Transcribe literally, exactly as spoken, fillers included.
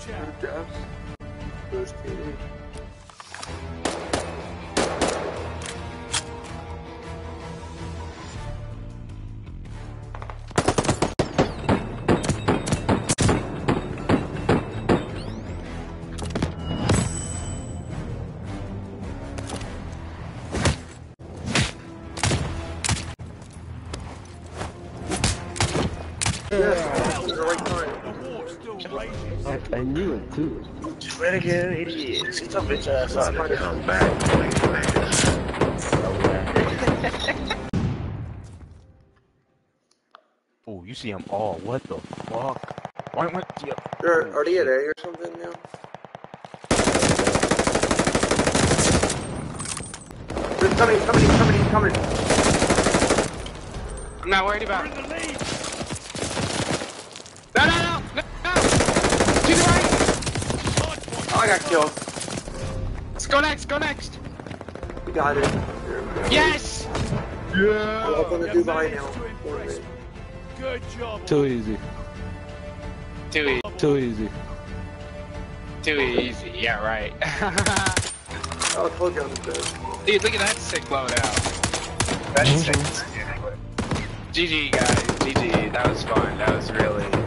Jobs. Those two. I, I knew it too. Renegade idiots. Get your bitch ass out of here. Come back. Oh, you see them all. What the fuck? Why went yeah. Are, are they at A or something now? There's somebody, somebody, somebody coming. I'm not worried about it. No, no, no, no, no! To the right! Oh, I got killed. Let's go next, go next! We got it. Yes! Yeah! I'm gonna do buy now. Good job. Too easy. Too easy. Too easy. Too easy, yeah, right. Oh, I told you I was good. Dude, look at that sick loadout. That's sick. G G, guys. G G. That was fun. That was really...